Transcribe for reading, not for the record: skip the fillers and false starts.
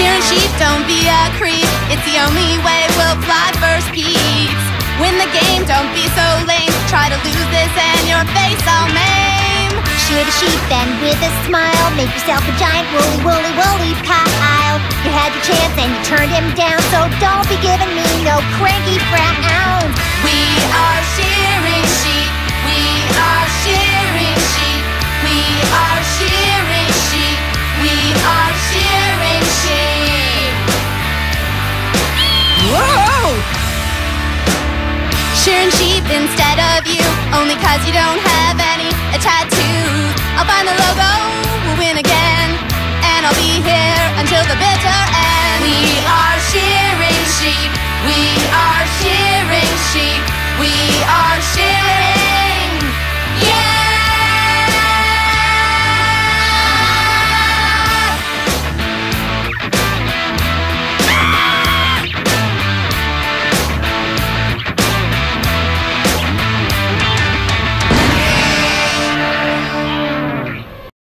Shearing sheep, don't be a creep. It's the only way we'll fly first peeps. Win the game, don't be so lame. Try to lose this and your face I'll maim. Shear the sheep and with a smile make yourself a giant woolly pile. You had your chance and you turned him down, so don't be giving me no cranky frowns. We are shearing sheep. We are shearing sheep. We are shearing sheep. We are shearing sheep. Whoa! Shearing sheep instead of you, only cause you don't have any tattoos. I'll find the logo, we'll win again, and I'll be here until the bitter end. We are shearing sheep. We are shearing sheep. We are shearing